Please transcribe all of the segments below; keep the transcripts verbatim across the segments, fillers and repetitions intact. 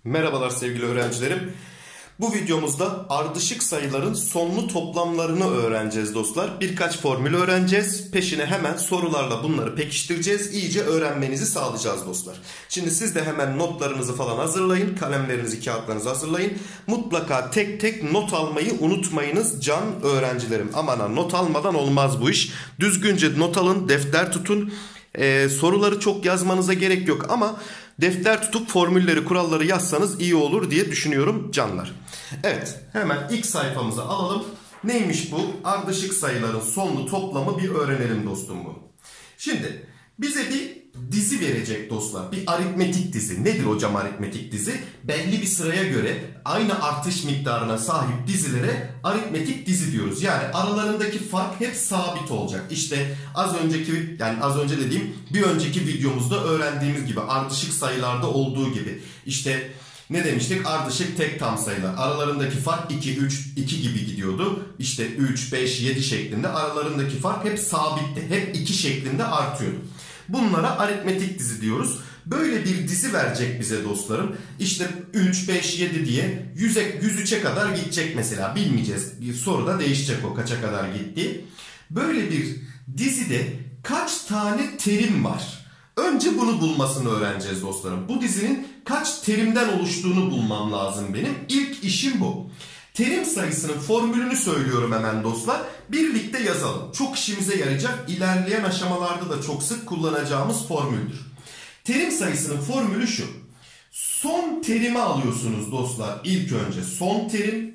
Merhabalar sevgili öğrencilerim. Bu videomuzda ardışık sayıların sonlu toplamlarını öğreneceğiz dostlar. Birkaç formül öğreneceğiz. Peşine hemen sorularla bunları pekiştireceğiz. İyice öğrenmenizi sağlayacağız dostlar. Şimdi siz de hemen notlarınızı falan hazırlayın. Kalemlerinizi, kağıtlarınızı hazırlayın. Mutlaka tek tek not almayı unutmayınız can öğrencilerim. Aman ha, not almadan olmaz bu iş. Düzgünce not alın, defter tutun. Ee, soruları çok yazmanıza gerek yok ama defter tutup formülleri, kuralları yazsanız iyi olur diye düşünüyorum canlar. Evet, hemen ilk sayfamıza alalım. Neymiş bu? Ardışık sayıların sonlu toplamı bir öğrenelim dostum bu. Şimdi bize bir dizi verecek dostlar. Bir aritmetik dizi. Nedir hocam aritmetik dizi? Belli bir sıraya göre aynı artış miktarına sahip dizilere aritmetik dizi diyoruz. Yani aralarındaki fark hep sabit olacak. İşte az önceki, yani az önce dediğim bir önceki videomuzda öğrendiğimiz gibi ardışık sayılarda olduğu gibi. İşte ne demiştik? Ardışık tek tam sayılar. Aralarındaki fark iki, üç, iki gibi gidiyordu. İşte üç, beş, yedi şeklinde aralarındaki fark hep sabitti. Hep iki şeklinde artıyordu. Bunlara aritmetik dizi diyoruz. Böyle bir dizi verecek bize dostlarım. İşte üç, beş, yedi diye yüze, yüz üçe kadar gidecek mesela. Bilmeyeceğiz. Bir soruda değişecek o kaça kadar gitti. Böyle bir dizide kaç tane terim var? Önce bunu bulmasını öğreneceğiz dostlarım. Bu dizinin kaç terimden oluştuğunu bulmam lazım benim. İlk işim bu. Terim sayısının formülünü söylüyorum hemen dostlar. Birlikte yazalım. Çok işimize yarayacak. İlerleyen aşamalarda da çok sık kullanacağımız formüldür. Terim sayısının formülü şu. Son terimi alıyorsunuz dostlar. İlk önce son terim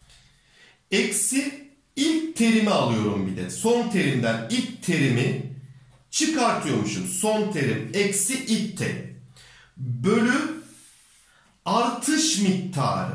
eksi ilk terimi alıyorum bir de. Son terimden ilk terimi çıkartıyormuşum. Son terim eksi ilk terim. Bölü artış miktarı.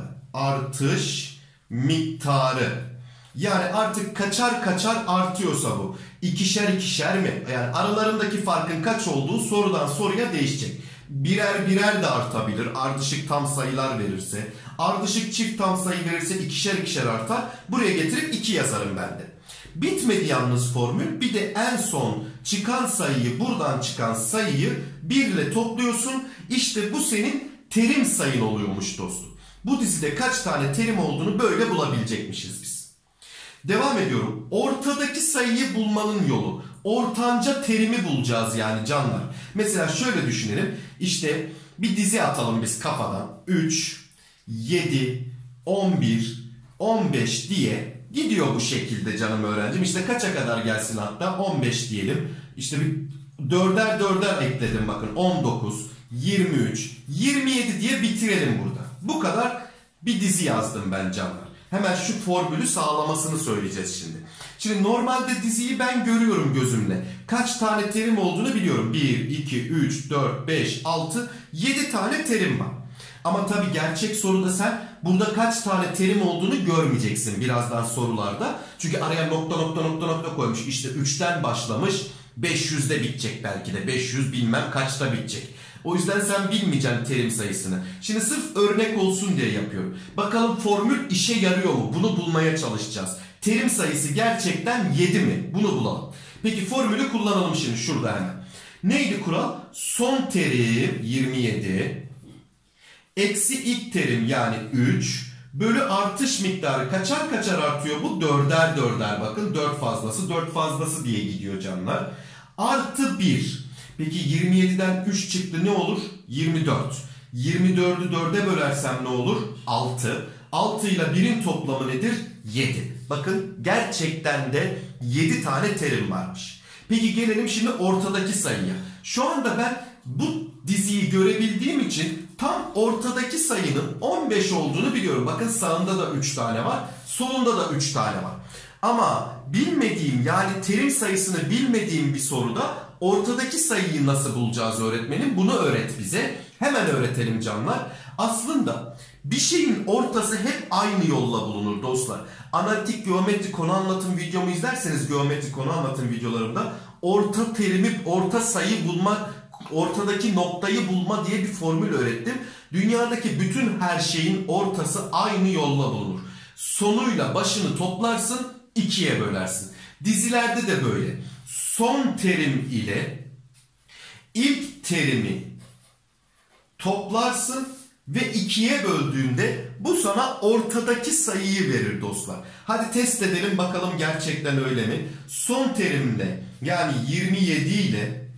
Artış miktarı. Yani artık kaçar kaçar artıyorsa bu. İkişer ikişer mi? Yani aralarındaki farkın kaç olduğu sorudan soruya değişecek. Birer birer de artabilir. Ardışık tam sayılar verirse. Ardışık çift tam sayı verirse ikişer ikişer artar. Buraya getirip iki yazarım ben de. Bitmedi yalnız formül. Bir de en son çıkan sayıyı, buradan çıkan sayıyı bir ile topluyorsun. İşte bu senin terim sayın oluyormuş dostum. Bu dizide kaç tane terim olduğunu böyle bulabilecekmişiz biz. Devam ediyorum. Ortadaki sayıyı bulmanın yolu. Ortanca terimi bulacağız yani canlar. Mesela şöyle düşünelim. İşte bir dizi atalım biz kafadan. üç, yedi, on bir, on beş diye gidiyor bu şekilde canım öğrencim. İşte kaça kadar gelsin hatta? on beş diyelim. İşte bir dörder dörder ekledim bakın. on dokuz, yirmi üç, yirmi yedi diye bitirelim burada. Bu kadar bir dizi yazdım ben canlar. Hemen şu formülü sağlamasını söyleyeceğiz şimdi. Şimdi normalde diziyi ben görüyorum gözümle. Kaç tane terim olduğunu biliyorum. bir, iki, üç, dört, beş, altı, yedi tane terim var. Ama tabii gerçek soruda sen burada kaç tane terim olduğunu görmeyeceksin birazdan sorularda. Çünkü araya nokta nokta nokta nokta koymuş. İşte üçten başlamış, beş yüzde bitecek belki de. beş yüz bilmem kaçta bitecek. O yüzden sen bilmeyeceksin terim sayısını. Şimdi sırf örnek olsun diye yapıyorum. Bakalım formül işe yarıyor mu? Bunu bulmaya çalışacağız. Terim sayısı gerçekten yedi mi? Bunu bulalım. Peki formülü kullanalım şimdi şurada hemen. Neydi kural? Son terim yirmi yedi eksi ilk terim yani üç bölü artış miktarı kaçar kaçar artıyor bu? dörder dörder bakın dört fazlası dört fazlası diye gidiyor canlar. Artı bir. Peki yirmi yediden üç çıktı ne olur? yirmi dört. yirmi dördü dörde bölersem ne olur? altı. altı ile birin toplamı nedir? yedi. Bakın gerçekten de yedi tane terim varmış. Peki gelelim şimdi ortadaki sayıya. Şu anda ben bu diziyi görebildiğim için tam ortadaki sayının on beş olduğunu biliyorum. Bakın sağında da üç tane var. Solunda da üç tane var. Ama bilmediğim yani terim sayısını bilmediğim bir soruda ortadaki sayıyı nasıl bulacağız öğretmenim? Bunu öğret bize. Hemen öğretelim canlar. Aslında bir şeyin ortası hep aynı yolla bulunur dostlar. Analitik geometri konu anlatım videomu izlerseniz geometri konu anlatım videolarımda orta terimi, orta sayı bulma, ortadaki noktayı bulma diye bir formül öğrettim. Dünyadaki bütün her şeyin ortası aynı yolla bulunur. Sonuyla başını toplarsın, ikiye bölersin. Dizilerde de böyle. Son terim ile ilk terimi toplarsın, ve ikiye böldüğünde bu sana ortadaki sayıyı verir dostlar. Hadi test edelim bakalım gerçekten öyle mi? Son terimle yani yirmi yedi ile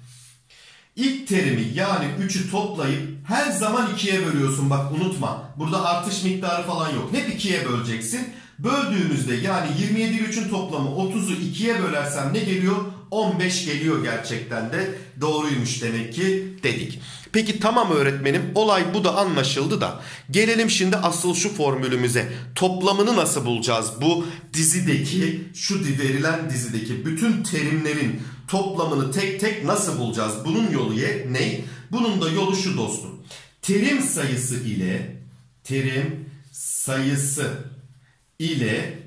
ilk terimi yani üçü toplayıp her zaman ikiye bölüyorsun. Bak unutma. Burada artış miktarı falan yok. Hep ikiye böleceksin. Böldüğümüzde yani yirmi yedi ile üçün toplamı otuzu ikiye bölersem ne geliyor? on beş geliyor gerçekten de. Doğruymuş demek ki dedik. Peki tamam öğretmenim, olay bu da anlaşıldı da gelelim şimdi asıl şu formülümüze. Toplamını nasıl bulacağız? Bu dizideki, şu verilen dizideki bütün terimlerin toplamını tek tek nasıl bulacağız? Bunun yolu ne? Bunun da yolu şu dostum. Terim sayısı ile terim sayısı ile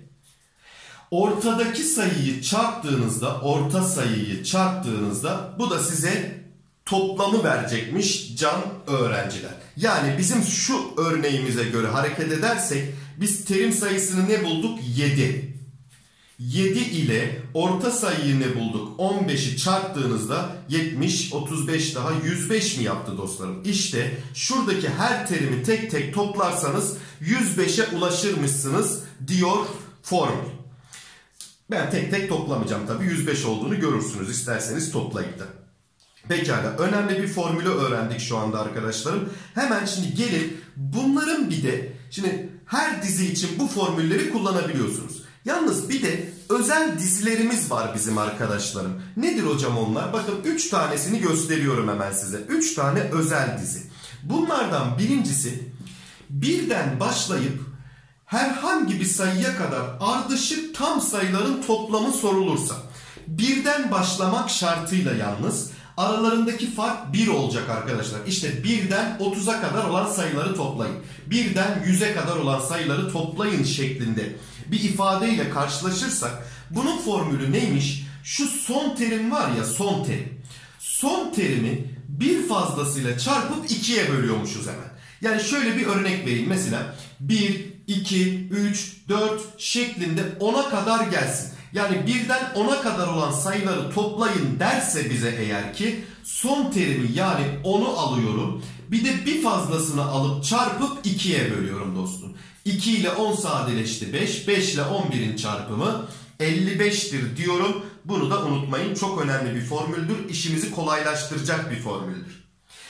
ortadaki sayıyı çarptığınızda, orta sayıyı çarptığınızda bu da size toplamı verecekmiş can öğrenciler. Yani bizim şu örneğimize göre hareket edersek biz terim sayısını ne bulduk? yedi. yedi ile orta sayıyı ne bulduk? on beşi çarptığınızda yetmiş, otuz beş daha yüz beş mi yaptı dostlarım? İşte şuradaki her terimi tek tek toplarsanız yüz beşe ulaşırmışsınız diyor formül. Ben tek tek toplamayacağım tabii. yüz beş olduğunu görürsünüz isterseniz toplayıp da. Pekala, önemli bir formülü öğrendik şu anda arkadaşlarım. Hemen şimdi gelin bunların bir de şimdi her dizi için bu formülleri kullanabiliyorsunuz. Yalnız bir de özel dizilerimiz var bizim arkadaşlarım. Nedir hocam onlar? Bakın üç tanesini gösteriyorum hemen size. üç tane özel dizi. Bunlardan birincisi birden başlayıp herhangi bir sayıya kadar ardışık tam sayıların toplamı sorulursa. Birden başlamak şartıyla yalnız aralarındaki fark bir olacak arkadaşlar. İşte birden otuza kadar olan sayıları toplayın. birden yüze kadar olan sayıları toplayın şeklinde bir ifadeyle karşılaşırsak bunun formülü neymiş? Şu son terim var ya, son terim. Son terimi bir fazlasıyla çarpıp ikiye bölüyormuşuz hemen. Yani şöyle bir örnek vereyim. Mesela bir, iki, üç, dört şeklinde ona kadar gelsin. Yani birden ona kadar olan sayıları toplayın derse bize eğer ki son terimi yani onu alıyorum. Bir de bir fazlasını alıp çarpıp ikiye bölüyorum dostum. iki ile on sadeleşti beş. beş ile on birin çarpımı elli beştir diyorum. Bunu da unutmayın. Çok önemli bir formüldür. İşimizi kolaylaştıracak bir formüldür.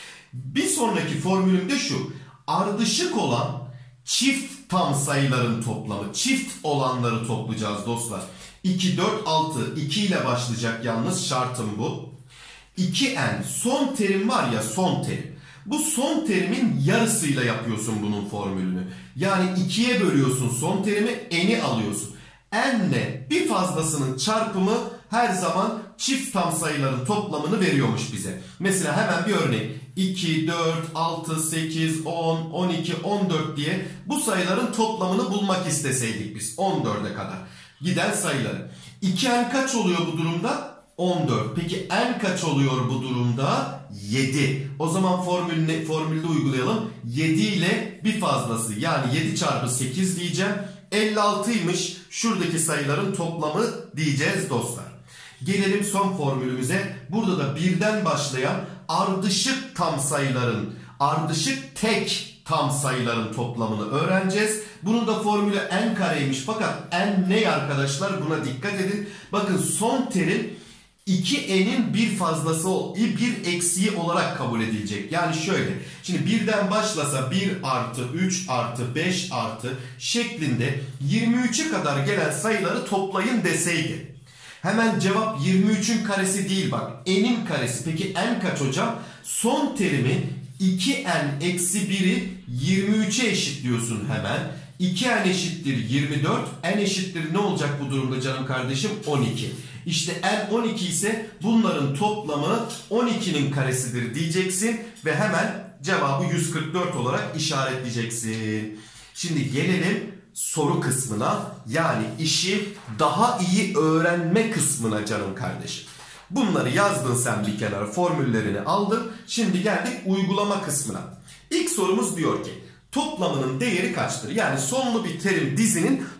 Bir sonraki formülüm de şu. Ardışık olan çift tam sayıların toplamı. Çift olanları toplayacağız dostlar. iki, dört, altı. iki ile başlayacak yalnız, şartım bu. iki n son terim var ya, son terim. Bu son terimin yarısıyla yapıyorsun bunun formülünü. Yani ikiye bölüyorsun son terimi, n'i alıyorsun. N ile bir fazlasının çarpımı her zaman çift tam sayıların toplamını veriyormuş bize. Mesela hemen bir örnek. iki, dört, altı, sekiz, on, on iki, on dört diye bu sayıların toplamını bulmak isteseydik biz on dörde kadar giden sayıları. iki n kaç oluyor bu durumda? on dört. Peki n kaç oluyor bu durumda? yedi. O zaman formülünü, formülde uygulayalım. yedi ile bir fazlası yani yedi çarpı sekiz diyeceğim. elli altıymış şuradaki sayıların toplamı diyeceğiz dostlar. Gelelim son formülümüze. Burada da birden başlayan ardışık tam sayıların, ardışık tek tam sayıların toplamını öğreneceğiz. Bunun da formülü n kareymiş. Fakat n ne arkadaşlar? Buna dikkat edin. Bakın son terim iki n'in bir fazlası, bir eksiği olarak kabul edilecek. Yani şöyle. Şimdi birden başlasa bir artı üç artı beş artı şeklinde yirmi üçe kadar gelen sayıları toplayın deseydi. Hemen cevap yirmi üçün karesi değil bak. N'in karesi. Peki n kaç hocam? Son terimi iki n eksi biri yirmi üçe eşitliyorsun hemen. iki n eşittir yirmi dört. N eşittir ne olacak bu durumda canım kardeşim? on iki. İşte n on iki ise bunların toplamı on ikinin karesidir diyeceksin. Ve hemen cevabı yüz kırk dört olarak işaretleyeceksin. Şimdi gelelim soru kısmına, yani işi daha iyi öğrenme kısmına canım kardeşim. Bunları yazdın sen bir kenara, formüllerini aldın. Şimdi geldik uygulama kısmına. İlk sorumuz diyor ki toplamının değeri kaçtır? Yani sonlu bir terim dizinin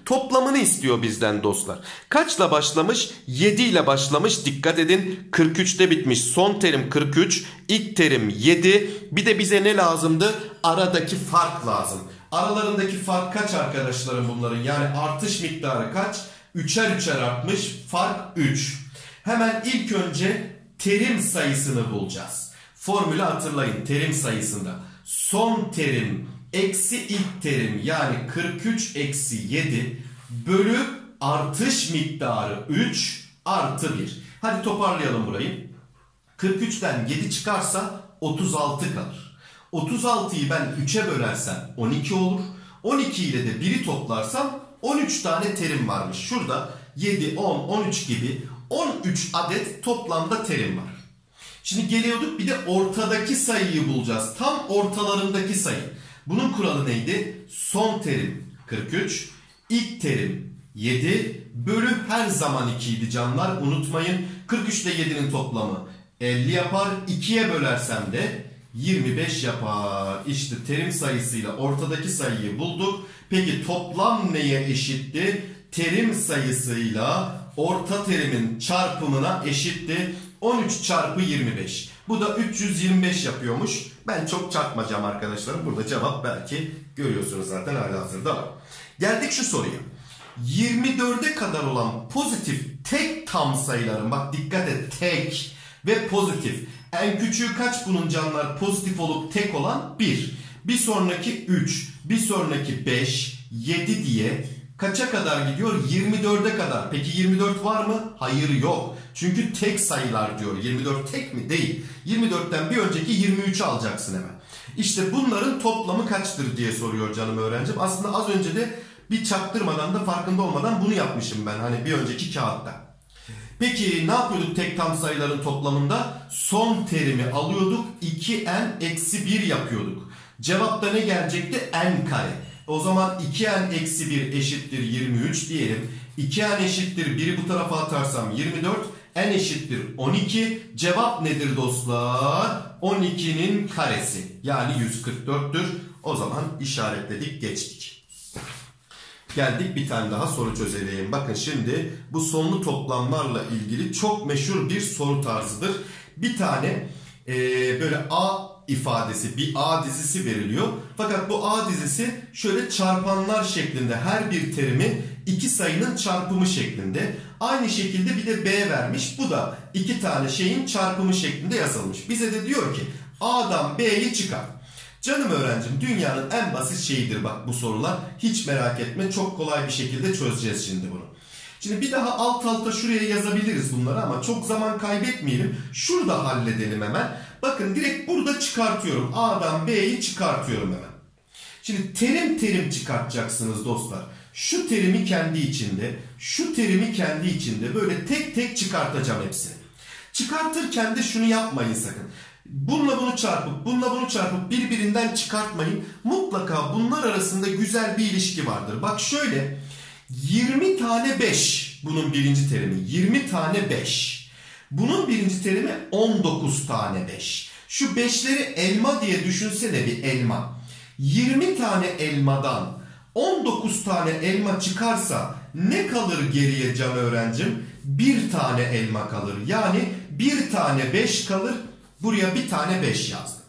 toplamını istiyor bizden dostlar. Kaçla başlamış? yedi ile başlamış. Dikkat edin, kırk üçte bitmiş. Son terim kırk üç, ilk terim yedi. Bir de bize ne lazımdı? Aradaki fark lazım. Aralarındaki fark kaç arkadaşlarım bunların? Yani artış miktarı kaç? üçer üçer artmış. Fark üç. Hemen ilk önce terim sayısını bulacağız. Formülü hatırlayın, terim sayısında. Son terim eksi ilk terim, yani kırk üç eksi yedi bölü artış miktarı üç artı bir. Hadi toparlayalım burayı. kırk üçten yedi çıkarsa otuz altı kalır. otuz altıyı ben üçe bölersem on iki olur. on iki ile de biri toplarsam on üç tane terim varmış. Şurada yedi, on, on üç gibi on üç adet toplamda terim var. Şimdi geliyorduk, bir de ortadaki sayıyı bulacağız. Tam ortalarındaki sayı. Bunun kuralı neydi? Son terim kırk üç, ilk terim yedi bölü her zaman iki idi canlar. Unutmayın, kırk üç ile yedinin toplamı elli yapar. ikiye bölersem de yirmi beş yapar. İşte terim sayısıyla ortadaki sayıyı bulduk. Peki toplam neye eşitti? Terim sayısıyla orta terimin çarpımına eşitti. on üç çarpı yirmi beş. Bu da üç yüz yirmi beş yapıyormuş. Ben çok çarpmayacağım arkadaşlarım. Burada cevap belki görüyorsunuz zaten, halihazırda var. Geldik şu soruya. yirmi dörde kadar olan pozitif tek tam sayıların, bak dikkat et, tek ve pozitif. En küçüğü kaç bunun canlar? Pozitif olup tek olan bir. Bir sonraki üç, bir sonraki beş, yedi diye kaça kadar gidiyor? yirmi dörde kadar. Peki yirmi dört var mı? Hayır, yok. Çünkü tek sayılar diyor. yirmi dört tek mi? Değil. yirmi dörtten bir önceki yirmi üçü alacaksın hemen. İşte bunların toplamı kaçtır diye soruyor canım öğrencim. Aslında az önce de bir çaktırmadan da farkında olmadan bunu yapmışım ben. Hani bir önceki kağıtta. Peki ne yapıyorduk tek tam sayıların toplamında? Son terimi alıyorduk. iki n eksi bir yapıyorduk. Cevapta ne gelecekti? N kare. O zaman iki n eksi bir eşittir yirmi üç diyelim. iki n eşittir biri bu tarafa atarsam yirmi dört. N eşittir on iki. Cevap nedir dostlar? on ikinin karesi. Yani yüz kırk dörttür. O zaman işaretledik, geçtik. Geldik bir tane daha soru çözelim. Bakın şimdi bu sonlu toplamlarla ilgili çok meşhur bir soru tarzıdır. Bir tane e, böyle A ifadesi, bir A dizisi veriliyor. Fakat bu A dizisi şöyle çarpanlar şeklinde, her bir terimi iki sayının çarpımı şeklinde. Aynı şekilde bir de B vermiş. Bu da iki tane şeyin çarpımı şeklinde yazılmış. Bize de diyor ki A'dan B'yi çıkar. Canım öğrencim, dünyanın en basit şeyidir bak bu sorular. Hiç merak etme, çok kolay bir şekilde çözeceğiz şimdi bunu. Şimdi bir daha alt alta şuraya yazabiliriz bunları ama çok zaman kaybetmeyelim. Şurada halledelim hemen. Bakın direkt burada çıkartıyorum. A'dan B'yi çıkartıyorum hemen. Şimdi terim terim çıkartacaksınız dostlar. Şu terimi kendi içinde, şu terimi kendi içinde böyle tek tek çıkartacağım hepsini. Çıkartırken de şunu yapmayın sakın. Bununla bunu çarpıp, bununla bunu çarpıp birbirinden çıkartmayın. Mutlaka bunlar arasında güzel bir ilişki vardır. Bak şöyle, yirmi tane beş bunun birinci terimi. yirmi tane beş. Bunun birinci terimi on dokuz tane beş. Şu beşleri elma diye düşünsene, bir elma. yirmi tane elmadan on dokuz tane elma çıkarsa ne kalır geriye can öğrencim? bir tane elma kalır. Yani bir tane beş kalır. Buraya bir tane beş yazdım.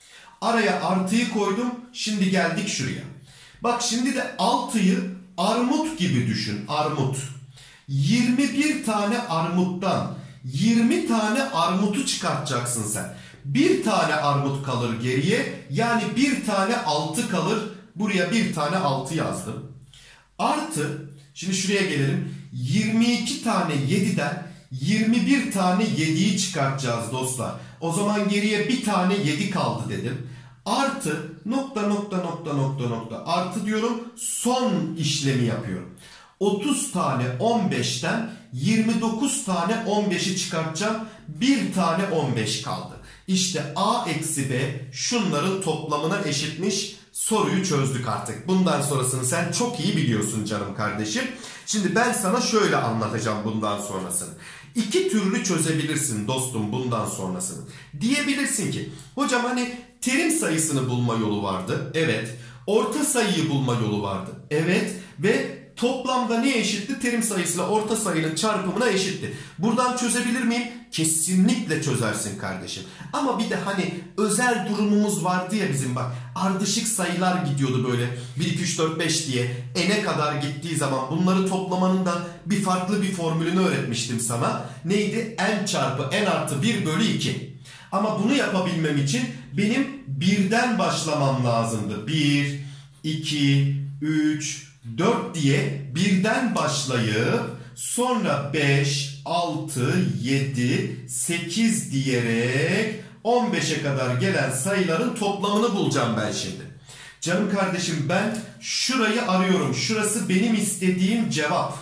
Araya artıyı koydum. Şimdi geldik şuraya. Bak şimdi de altıyı armut gibi düşün. Armut. yirmi bir tane armuttan yirmi tane armutu çıkartacaksın sen. Bir tane armut kalır geriye. Yani bir tane altı kalır. Buraya bir tane altı yazdım. Artı, şimdi şuraya gelelim. yirmi iki tane yediden yirmi bir tane yediyi çıkartacağız dostlar. O zaman geriye bir tane yedi kaldı dedim. Artı nokta nokta nokta nokta nokta artı diyorum, son işlemi yapıyorum. otuz tane on beşten yirmi dokuz tane on beşi çıkartacağım. Bir tane on beş kaldı. İşte A eksi B şunların toplamına eşitmiş. Soruyu çözdük artık. Bundan sonrasını sen çok iyi biliyorsun canım kardeşim. Şimdi ben sana şöyle anlatacağım bundan sonrasını. İki türlü çözebilirsin dostum bundan sonrasını. Diyebilirsin ki hocam hani terim sayısını bulma yolu vardı. Evet. Orta sayıyı bulma yolu vardı. Evet. Ve toplamda neye eşitti? Terim sayısıyla orta sayının çarpımına eşitti. Buradan çözebilir miyim? Kesinlikle çözersin kardeşim. Ama bir de hani özel durumumuz vardı ya bizim, bak ardışık sayılar gidiyordu böyle bir iki üç dört beş diye n'e kadar gittiği zaman bunları toplamanın da bir farklı bir formülünü öğretmiştim sana. Neydi? N çarpı n artı bir bölü iki. Ama bunu yapabilmem için benim birden başlamam lazımdı. bir, iki, üç, dört diye birden başlayıp sonra beş, altı, yedi, sekiz diyerek on beşe kadar gelen sayıların toplamını bulacağım ben şimdi. Canım kardeşim, ben şurayı arıyorum. Şurası benim istediğim cevap.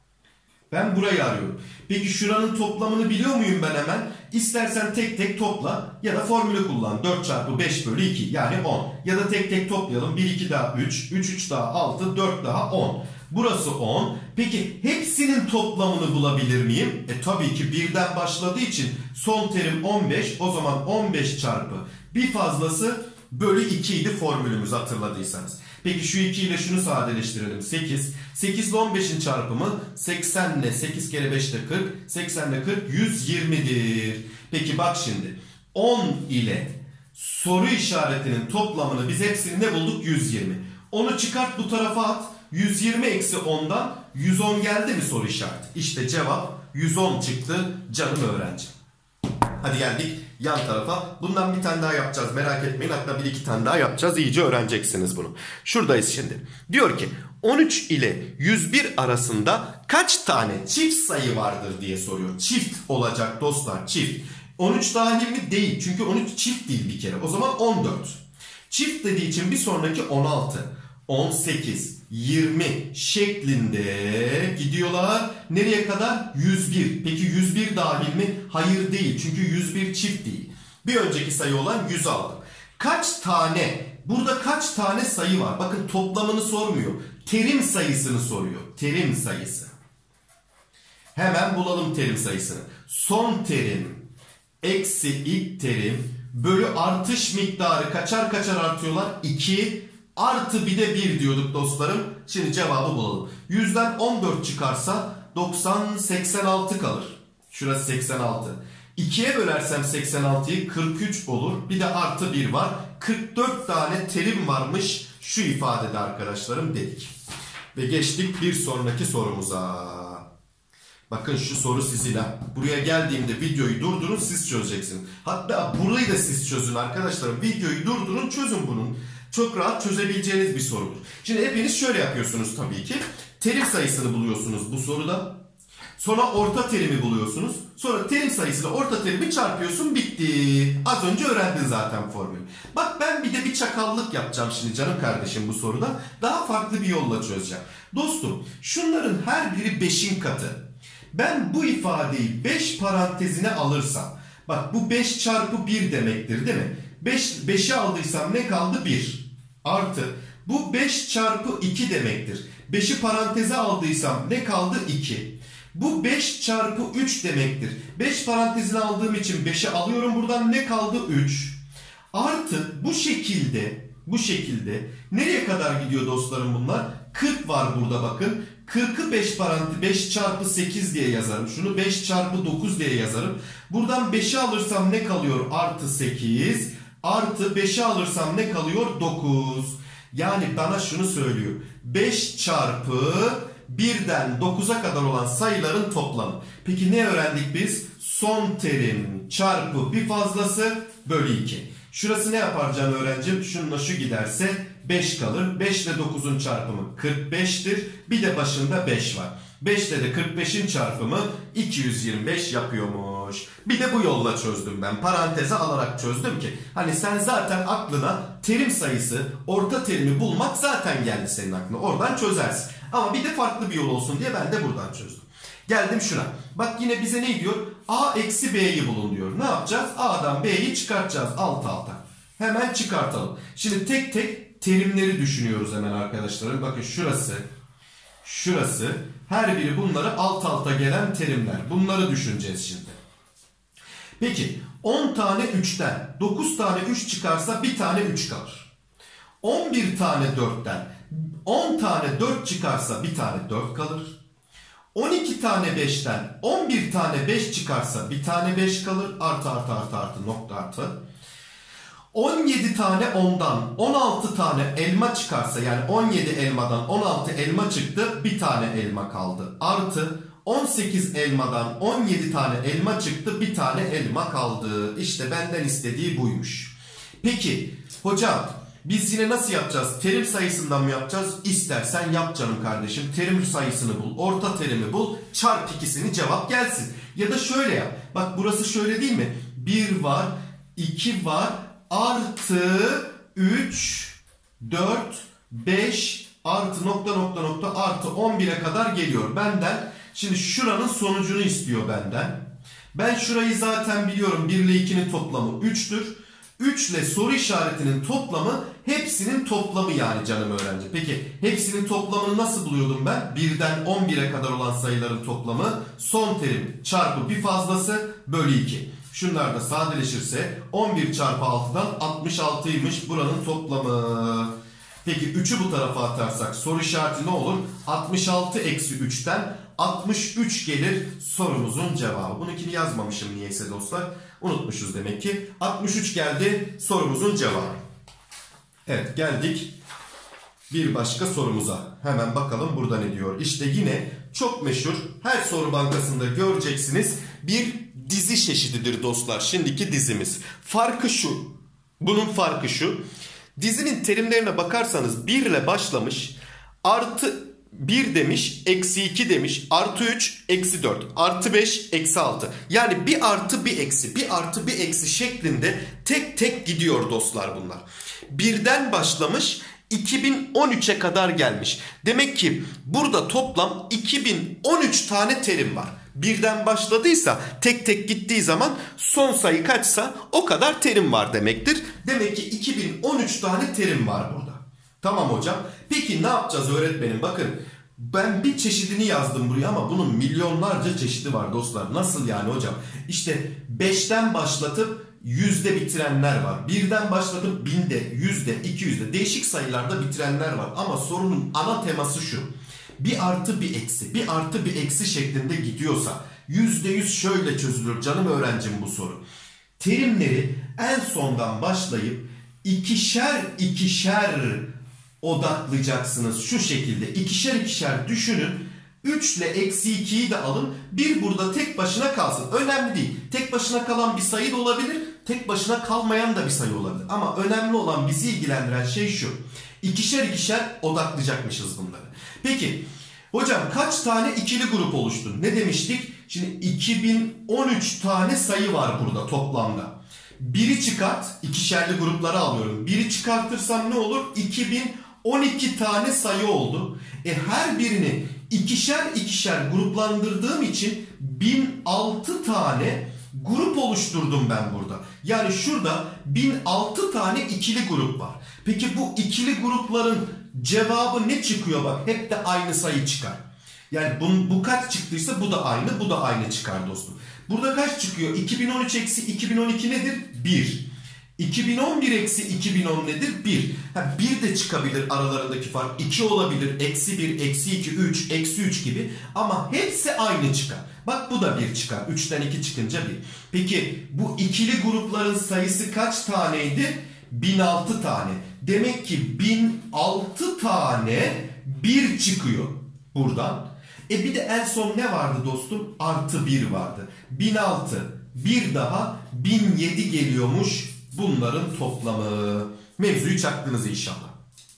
Ben burayı arıyorum. Peki şuranın toplamını biliyor muyum ben hemen? İstersen tek tek topla ya da formülü kullan. dört çarpı beş bölü iki yani on. Ya da tek tek toplayalım. bir, iki daha üç, üç, üç daha altı, dört daha on. Burası on. Peki hepsinin toplamını bulabilir miyim? E tabii ki birden başladığı için son terim on beş. O zaman on beş çarpı bir fazlası bölü iki idi formülümüz, hatırladıysanız. Peki şu iki ile şunu sadeleştirelim. sekiz. sekiz ile on beşin çarpımı seksen ile sekiz kere beş de kırk. seksen ile kırk yüz yirmidir. Peki bak şimdi. on ile soru işaretinin toplamını biz hepsini ne bulduk? yüz yirmi. Onu çıkart bu tarafa at. yüz yirmi eksi ondan yüz on geldi mi soru işareti? İşte cevap yüz on çıktı canım öğrencim. Hadi geldik yan tarafa. Bundan bir tane daha yapacağız. Merak etmeyin. Hatta bir iki tane daha yapacağız. İyice öğreneceksiniz bunu. Şuradayız şimdi. Diyor ki on üç ile yüz bir arasında kaç tane çift sayı vardır diye soruyor. Çift olacak dostlar. Çift. on üç dahil mi? Değil. Çünkü on üç çift değil bir kere. O zaman on dört. Çift dediği için bir sonraki on altı. on sekiz, yirmi şeklinde gidiyorlar. Nereye kadar? yüz bir. Peki yüz bir dahil mi? Hayır değil. Çünkü yüz bir çift değil. Bir önceki sayı olan yüz aldım. Kaç tane? Burada kaç tane sayı var? Bakın toplamını sormuyor. Terim sayısını soruyor. Terim sayısı. Hemen bulalım terim sayısını. Son terim eksi ilk terim bölü artış miktarı kaçar kaçar artıyorlar? iki artı bir de bir diyorduk dostlarım. Şimdi cevabı bulalım. yüzden on dört çıkarsa doksan, seksen altı kalır. Şurası seksen altı. ikiye bölersem seksen altıyı kırk üç olur. Bir de artı bir var. kırk dört tane terim varmış şu ifadede arkadaşlarım dedik. Ve geçtik bir sonraki sorumuza. Bakın şu soru sizin ha. Buraya geldiğimde videoyu durdurun, siz çözeceksiniz. Hatta burayı da siz çözün arkadaşlarım. Videoyu durdurun, çözün bunun. Çok rahat çözebileceğiniz bir sorudur. Şimdi hepiniz şöyle yapıyorsunuz tabii ki. Terim sayısını buluyorsunuz bu soruda. Sonra orta terimi buluyorsunuz. Sonra terim sayısıyla orta terimi çarpıyorsun, bitti. Az önce öğrendin zaten formülü. Bak ben bir de bir çakallık yapacağım şimdi canım kardeşim bu soruda. Daha farklı bir yolla çözeceğim. Dostum şunların her biri beşin katı. Ben bu ifadeyi beş parantezine alırsam. Bak bu beş çarpı bir demektir değil mi? beş, beşi aldıysam ne kaldı? bir. Artı bu beş çarpı iki demektir. beşi paranteze aldıysam ne kaldı? iki. Bu beş çarpı üç demektir. beş parantezine aldığım için beşi alıyorum buradan, ne kaldı? üç. Artı bu şekilde bu şekilde nereye kadar gidiyor dostlarım bunlar? kırk var burada bakın. kırkı beş parantez beş çarpı sekiz diye yazarım. Şunu beş çarpı dokuz diye yazarım. Buradan beşi alırsam ne kalıyor? Artı sekiz. Artı beşi alırsam ne kalıyor? dokuz. Yani bana şunu söylüyor. beş çarpı birden dokuza kadar olan sayıların toplamı. Peki ne öğrendik biz? Son terim çarpı bir fazlası bölü iki. Şurası ne yapar canım öğrencim? Şununla şu giderse beş kalır. beş ile dokuzun çarpımı kırk beştir. Bir de başında beş var. beş ile de kırk beşin çarpımı iki yüz yirmi beş yapıyormuş. Bir de bu yolla çözdüm ben. Paranteze alarak çözdüm ki hani sen zaten aklına terim sayısı, orta terimi bulmak zaten geldi senin aklına. Oradan çözersin. Ama bir de farklı bir yol olsun diye ben de buradan çözdüm. Geldim şuna. Bak yine bize ne diyor? A eksi B'yi bulun diyor. Ne yapacağız? A'dan B'yi çıkartacağız alt alta. Hemen çıkartalım. Şimdi tek tek terimleri düşünüyoruz hemen arkadaşlarım. Bakın şurası, şurası. Her biri bunları alt alta gelen terimler. Bunları düşüneceğiz şimdi. Peki on tane üçten dokuz tane üç çıkarsa bir tane üç kalır. on bir tane dörtten on tane dört çıkarsa bir tane dört kalır. on iki tane beşten on bir tane beş çıkarsa bir tane beş kalır. Artı artı artı artı nokta artı. on yedi tane ondan on altı tane elma çıkarsa, yani on yedi elmadan on altı elma çıktı, bir tane elma kaldı. Artı on sekiz elmadan on yedi tane elma çıktı, bir tane elma kaldı. İşte benden istediği buymuş. Peki hocam biz yine nasıl yapacağız? Terim sayısından mı yapacağız? İstersen yap canım kardeşim. Terim sayısını bul, orta terimi bul, çarp ikisini, cevap gelsin. Ya da şöyle yap. Bak burası şöyle değil mi? bir var, iki var, artı üç, dört, beş, artı nokta nokta nokta, artı on bire kadar geliyor benden. Şimdi şuranın sonucunu istiyor benden. Ben şurayı zaten biliyorum. bir ile ikinin toplamı üçtür. üç ile soru işaretinin toplamı hepsinin toplamı yani canım öğrenci. Peki hepsinin toplamını nasıl buluyordum ben? birden on bire kadar olan sayıların toplamı son terim çarpı bir fazlası bölü iki. Şunlar da sadeleşirse on bir çarpı altıdan altmış altıymış buranın toplamı. Peki üçü bu tarafa atarsak soru işareti ne olur? altmış altı eksi üçten altmış üç gelir sorumuzun cevabı. Bununkini yazmamışım niyeyse dostlar. Unutmuşuz demek ki. altmış üç geldi sorumuzun cevabı. Evet, geldik bir başka sorumuza. Hemen bakalım burada ne diyor. İşte yine çok meşhur, her soru bankasında göreceksiniz, bir dizi çeşididir dostlar. Şimdiki dizimiz. Farkı şu. Bunun farkı şu. Dizinin terimlerine bakarsanız bir ile başlamış. Artı bir demiş, eksi iki demiş, artı üç, eksi dört, artı beş, eksi altı. Yani bir artı bir eksi, bir artı bir eksi şeklinde tek tek gidiyor dostlar bunlar. Birden başlamış, iki bin on üçe kadar gelmiş. Demek ki burada toplam iki bin on üç tane terim var. Birden başladıysa tek tek gittiği zaman son sayı kaçsa o kadar terim var demektir. Demek ki iki bin on üç tane terim var burada. Tamam hocam. Peki ne yapacağız öğretmenim? Bakın ben bir çeşidini yazdım buraya ama bunun milyonlarca çeşidi var dostlar. Nasıl yani hocam? İşte beşten başlatıp yüzde bitirenler var. birden başlatıp binde, yüzde, iki yüzde değişik sayılarda bitirenler var. Ama sorunun ana teması şu. Bir artı bir eksi, bir artı bir eksi şeklinde gidiyorsa yüzde yüz şöyle çözülür canım öğrencim bu soru. Terimleri en sondan başlayıp ikişer ikişer odaklayacaksınız şu şekilde. İkişer ikişer düşünün. üç ile eksi ikiyi de alın. bir burada tek başına kalsın. Önemli değil. Tek başına kalan bir sayı da olabilir. Tek başına kalmayan da bir sayı olabilir. Ama önemli olan, bizi ilgilendiren şey şu. İkişer ikişer odaklayacakmışız bunları. Peki hocam kaç tane ikili grup oluştu? Ne demiştik? Şimdi iki bin on üç tane sayı var burada toplamda. biri çıkart. İkişerli grupları alıyorum. biri çıkartırsam ne olur? iki bin on iki tane sayı oldu. E her birini ikişer ikişer gruplandırdığım için bin altı tane grup oluşturdum ben burada. Yani şurada bin altı tane ikili grup var. Peki bu ikili grupların cevabı ne çıkıyor? Bak hep de aynı sayı çıkar. Yani bu, bu kaç çıktıysa bu da aynı, bu da aynı çıkar dostum. Burada kaç çıkıyor? iki bin on üç eksi iki bin on iki nedir? bir. iki bin on bir eksi iki bin on nedir? bir. Ha, bir de çıkabilir aralarındaki fark. iki olabilir. Eksi bir, eksi iki, üç, eksi üç gibi. Ama hepsi aynı çıkar. Bak bu da bir çıkar. üçten iki çıkınca bir. Peki bu ikili grupların sayısı kaç taneydi? bin altı tane. Demek ki bin altı tane bir çıkıyor buradan. E bir de en son ne vardı dostum? Artı bir vardı. bin altı. Bir daha bin yedi geliyormuş bunların toplamı. Mevzuyu çaktınız inşallah.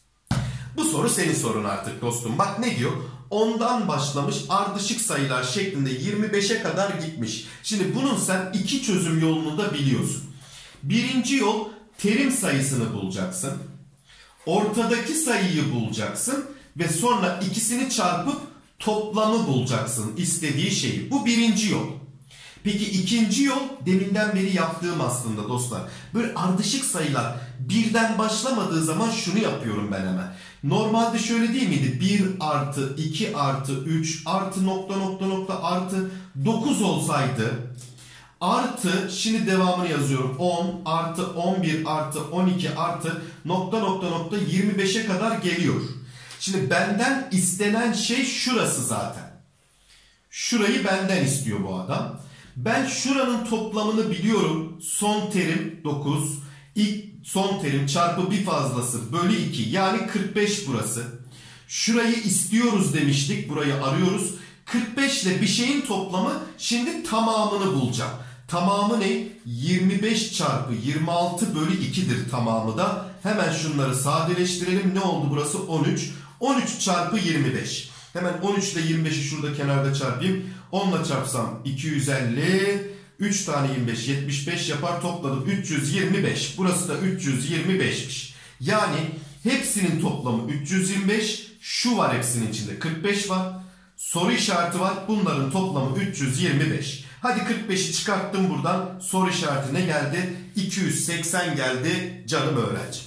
Bu soru senin sorun artık dostum. Bak ne diyor? ondan başlamış ardışık sayılar şeklinde yirmi beşe kadar gitmiş. Şimdi bunun sen iki çözüm yolunu da biliyorsun. Birinci yol terim sayısını bulacaksın. Ortadaki sayıyı bulacaksın. Ve sonra ikisini çarpıp toplamı bulacaksın. İstediği şeyi. Bu birinci yol. Peki ikinci yol deminden beri yaptığım aslında dostlar. Böyle ardışık sayılar birden başlamadığı zaman şunu yapıyorum ben hemen. Normalde şöyle değil miydi? bir artı iki artı üç artı nokta nokta nokta artı dokuz olsaydı Artı, şimdi devamını yazıyorum. on artı on bir artı on iki artı nokta nokta nokta yirmi beşe kadar geliyor. Şimdi benden istenen şey şurası zaten. Şurayı benden istiyor bu adam. Ben şuranın toplamını biliyorum. Son terim dokuz. İlk son terim çarpı bir fazlası bölü iki. Yani kırk beş burası. Şurayı istiyoruz demiştik. Burayı arıyoruz. kırk beş ile bir şeyin toplamı, şimdi tamamını bulacağım. Tamamı ne? yirmi beş çarpı yirmi altı bölü iki'dir tamamı da. Hemen şunları sadeleştirelim. Ne oldu burası? on üç. on üç çarpı yirmi beş. Hemen on üç ile yirmi beşi şurada kenarda çarpayım. on ile çarpsam iki yüz elli. üç tane yirmi beş, yetmiş beş yapar. Topladım üç yüz yirmi beş. Burası da üç yüz yirmi beş'miş. Yani hepsinin toplamı üç yüz yirmi beş. Şu var, hepsinin içinde kırk beş var. Soru işareti var. Bunların toplamı üç yüz yirmi beş. Hadi kırk beşi çıkarttım buradan. Soru işareti ne geldi? iki yüz seksen geldi canım öğrencim.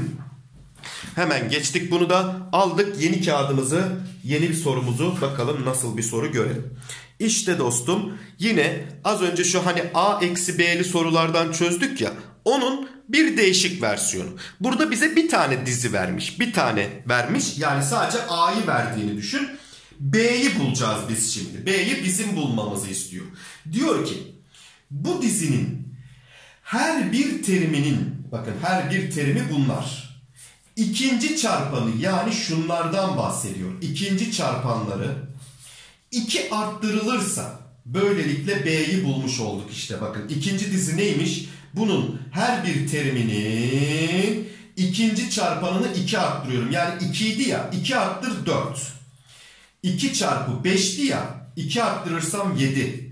Hemen geçtik, bunu da aldık. Yeni kağıdımızı, yeni bir sorumuzu bakalım nasıl bir soru görelim. İşte dostum, yine az önce şu hani A eksi B'li sorulardan çözdük ya, onun bir değişik versiyonu. Burada bize bir tane dizi vermiş. Bir tane vermiş. Yani sadece A'yı verdiğini düşün. B'yi bulacağız biz şimdi. B'yi bizim bulmamızı istiyor. Diyor ki bu dizinin her bir teriminin, bakın her bir terimi bunlar. İkinci çarpanı, yani şunlardan bahsediyor. İkinci çarpanları iki arttırılırsa böylelikle B'yi bulmuş olduk işte. Bakın ikinci dizi neymiş? Bunun her bir teriminin ikinci çarpanını iki arttırıyorum. Yani iki idi ya, iki arttır dört. iki çarpı beş'ti ya, iki arttırırsam yedi.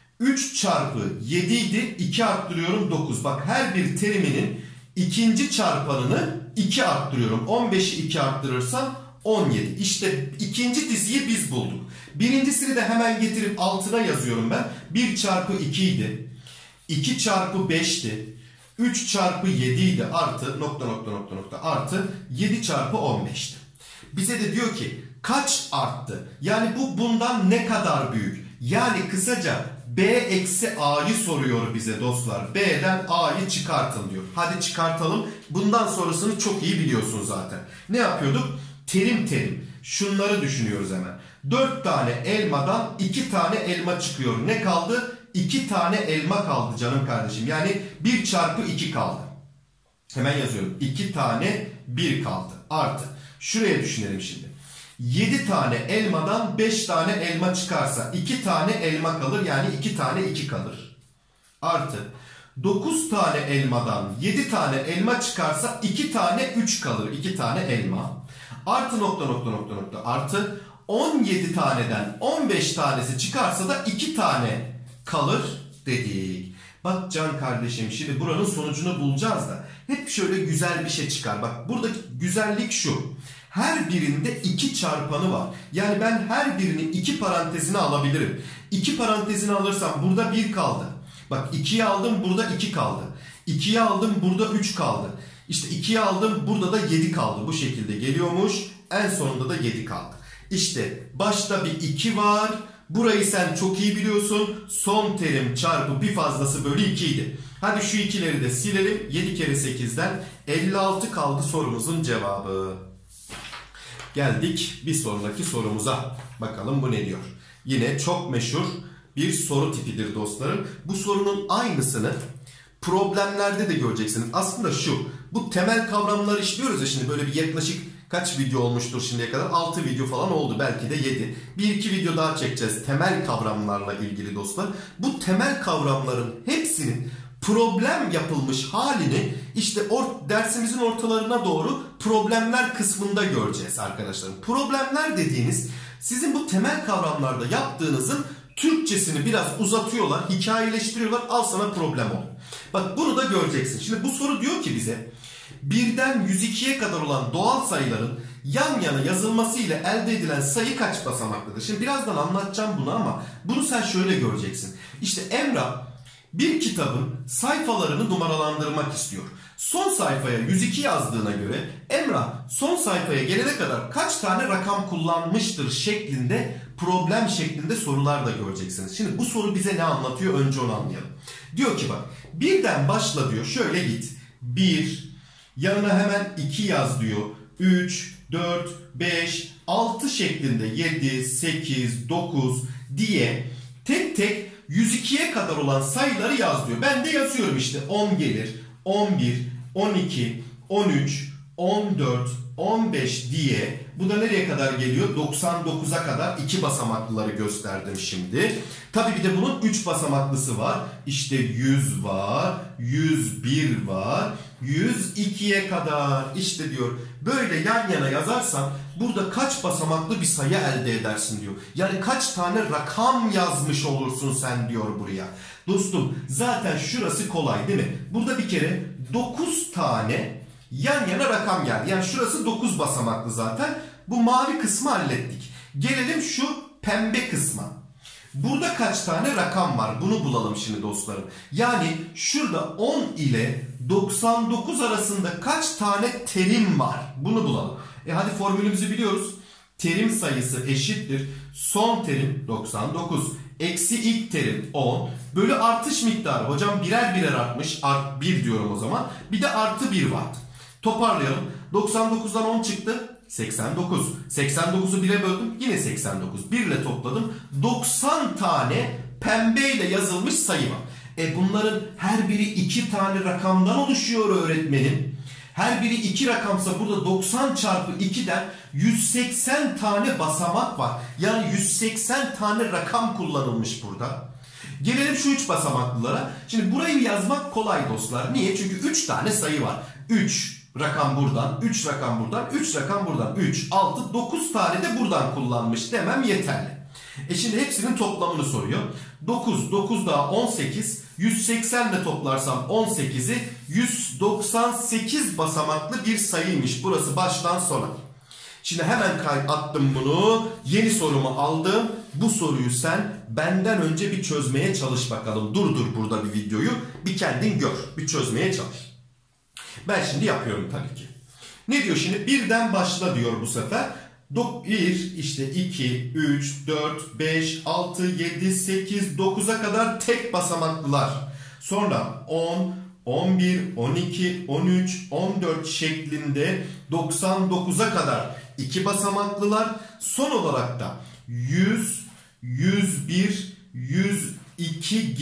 üç çarpı yedi idi, iki arttırıyorum dokuz. Bak her bir teriminin ikinci çarpanını iki arttırıyorum. on beş'i iki arttırırsam on yedi. İşte ikinci diziyi biz bulduk. Birincisini de hemen getirip altına yazıyorum ben. bir çarpı iki idi. iki çarpı beş'ti. üç çarpı yedi idi. Artı nokta nokta nokta nokta artı yedi çarpı on beş'ti. Bize de diyor ki kaç arttı? Yani bu bundan ne kadar büyük? Yani kısaca B eksi A'yı soruyor bize dostlar. B'den A'yı çıkartın diyor. Hadi çıkartalım. Bundan sonrasını çok iyi biliyorsun zaten. Ne yapıyorduk? Terim terim. Şunları düşünüyoruz hemen. dört tane elmadan iki tane elma çıkıyor. Ne kaldı? iki tane elma kaldı canım kardeşim. Yani bir çarpı iki kaldı. Hemen yazıyorum. iki tane bir kaldı. Artı. Şuraya düşünelim şimdi. yedi tane elmadan beş tane elma çıkarsa iki tane elma kalır. Yani iki tane iki kalır. Artı. dokuz tane elmadan yedi tane elma çıkarsa iki tane üç kalır. iki tane elma. Artı nokta nokta nokta nokta artı. on yedi taneden on beş tanesi çıkarsa da iki tane kalır dedik. Bak can kardeşim, şimdi buranın sonucunu bulacağız da hep şöyle güzel bir şey çıkar. Bak buradaki güzellik şu. Her birinde iki çarpanı var. Yani ben her birini iki parantezine alabilirim. iki parantezine alırsam burada bir kaldı. Bak ikiye aldım, burada iki kaldı. ikiye aldım, burada üç kaldı. İşte ikiye aldım, burada da yedi kaldı. Bu şekilde geliyormuş. En sonunda da yedi kaldı. İşte başta bir iki var. Burayı sen çok iyi biliyorsun. Son terim çarpı bir fazlası bölü iki idi. Hadi şu ikileri de silelim. yedi kere sekizden elli altı kaldı sorumuzun cevabı. Geldik bir sonraki sorumuza. Bakalım bu ne diyor? Yine çok meşhur bir soru tipidir dostlarım. Bu sorunun aynısını problemlerde de göreceksiniz. Aslında şu, bu temel kavramları işliyoruz ya, şimdi böyle bir yaklaşık kaç video olmuştur şimdiye kadar? altı video falan oldu, belki de yedi. bir iki video daha çekeceğiz temel kavramlarla ilgili dostlar. Bu temel kavramların hepsinin problem yapılmış halini işte or dersimizin ortalarına doğru problemler kısmında göreceğiz arkadaşlarım. Problemler dediğiniz sizin bu temel kavramlarda yaptığınızın Türkçesini biraz uzatıyorlar, hikayeleştiriyorlar. Al sana problem ol. Bak bunu da göreceksin. Şimdi bu soru diyor ki bize birden yüz ikiye kadar olan doğal sayıların yan yana yazılması ile elde edilen sayı kaç basamaklıdır? Şimdi birazdan anlatacağım bunu ama bunu sen şöyle göreceksin. İşte Emrah bir kitabın sayfalarını numaralandırmak istiyor. Son sayfaya yüz iki yazdığına göre Emrah son sayfaya gelene kadar kaç tane rakam kullanmıştır şeklinde problem şeklinde sorular da göreceksiniz. Şimdi bu soru bize ne anlatıyor? Önce onu anlayalım. Diyor ki bak, birden başla diyor. Şöyle git. bir, yanına hemen iki yaz diyor. üç, dört, beş, altı şeklinde yedi, sekiz, dokuz diye tek tek yüz ikiye kadar olan sayıları yaz diyor. Ben de yazıyorum işte. on gelir, on bir, on iki, on üç, on dört, on beş diye. Bu da nereye kadar geliyor? doksan dokuza kadar iki basamaklıları gösterdim şimdi. Tabii bir de bunun üç basamaklısı var. İşte yüz var, yüz bir var, yüz ikiye kadar. İşte diyor böyle yan yana yazarsan burada kaç basamaklı bir sayı elde edersin diyor. Yani kaç tane rakam yazmış olursun sen diyor buraya. Dostum zaten şurası kolay değil mi? Burada bir kere dokuz tane yan yana rakam geldi. Yani şurası dokuz basamaklı zaten. Bu mavi kısmı hallettik. Gelelim şu pembe kısma. Burada kaç tane rakam var? Bunu bulalım şimdi dostlarım. Yani şurada on ile doksan dokuz arasında kaç tane terim var? Bunu bulalım. E hadi formülümüzü biliyoruz. Terim sayısı eşittir son terim doksan dokuz eksi ilk terim on bölü artış miktarı. Hocam birer birer artmış. Art bir diyorum o zaman. Bir de artı bir var. Toparlayalım. doksan dokuzdan on çıktı. seksen dokuz. seksen dokuzu bire böldüm. Yine seksen dokuz. bir ile topladım. doksan tane pembeyle yazılmış sayı var. E bunların her biri iki tane rakamdan oluşuyor öğretmenim. Her biri iki rakamsa burada doksan çarpı ikiden yüz seksen tane basamak var. Yani yüz seksen tane rakam kullanılmış burada. Gelelim şu üç basamaklılara. Şimdi burayı yazmak kolay dostlar. Niye? Çünkü üç tane sayı var. üç rakam buradan, üç rakam buradan, üç rakam buradan. üç, altı, dokuz tane de buradan kullanmış demem yeterli. E şimdi hepsinin toplamını soruyor. dokuz, dokuz daha on sekiz. yüz seksen ile toplarsam on sekizi yüz doksan sekiz basamaklı bir sayıymış. Burası baştan sona. Şimdi hemen attım bunu. Yeni sorumu aldım. Bu soruyu sen benden önce bir çözmeye çalış bakalım. Durdur burada bir videoyu. Bir kendin gör. Bir çözmeye çalış. Ben şimdi yapıyorum tabii ki. Ne diyor şimdi? Birden başla diyor bu sefer. bir, işte iki, üç, dört, beş, altı, yedi, sekiz, dokuza kadar tek basamaklılar. Sonra on, on bir, on iki, on üç, on dört şeklinde doksan dokuza kadar iki basamaklılar. Son olarak da yüz, yüz bir, yüz iki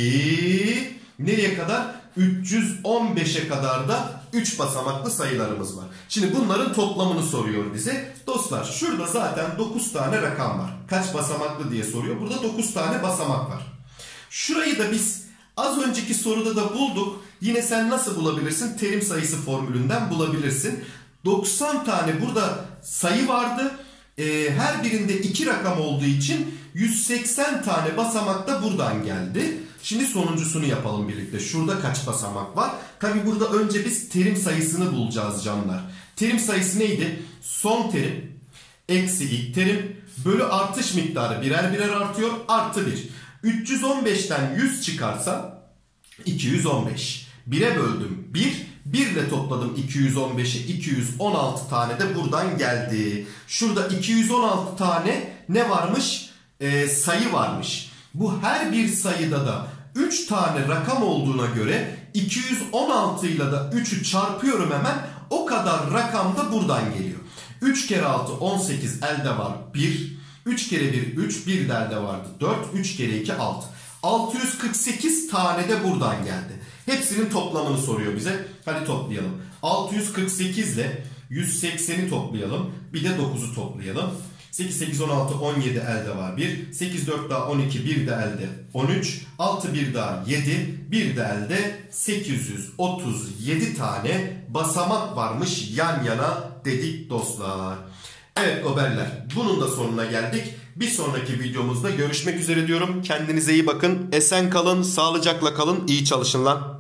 gibi nereye kadar? üç yüz on beşe kadar da üç basamaklı sayılarımız var. Şimdi bunların toplamını soruyor bize. Dostlar şurada zaten dokuz tane rakam var. Kaç basamaklı diye soruyor. Burada dokuz tane basamak var. Şurayı da biz az önceki soruda da bulduk. Yine sen nasıl bulabilirsin? Terim sayısı formülünden bulabilirsin. doksan tane burada sayı vardı. Ee, her birinde iki rakam olduğu için yüz seksen tane basamak da buradan geldi. Şimdi sonuncusunu yapalım birlikte. Şurada kaç basamak var? Tabi burada önce biz terim sayısını bulacağız canlar. Terim sayısı neydi? Son terim eksi ilk terim bölü artış miktarı birer birer artıyor. Artı bir. üç yüz on beşten yüz çıkarsa iki yüz on beş. bire böldüm bir. bir ile topladım iki yüz on beşi. iki yüz on altı tane de buradan geldi. Şurada iki yüz on altı tane ne varmış? Ee, sayı varmış. Bu her bir sayıda da üç tane rakam olduğuna göre iki yüz on altı ile de üçü çarpıyorum hemen. O kadar rakam da buradan geliyor. üç kere altı on sekiz elde var bir. üç kere bir üç. bir de elde vardı dört. üç kere iki altı. altı yüz kırk sekiz tane de buradan geldi. Hepsinin toplamını soruyor bize. Hadi toplayalım. altı yüz kırk sekiz ile yüz sekseni toplayalım. Bir de dokuzu toplayalım. sekiz, sekiz, on altı, on yedi elde var bir. sekiz, dört daha on iki, bir de elde on üç. altı, bir daha yedi. bir de elde sekiz yüz otuz yedi tane basamak varmış yan yana dedik dostlar. Evet goberler, bunun da sonuna geldik. Bir sonraki videomuzda görüşmek üzere diyorum. Kendinize iyi bakın. Esen kalın, sağlıcakla kalın. İyi çalışın lan.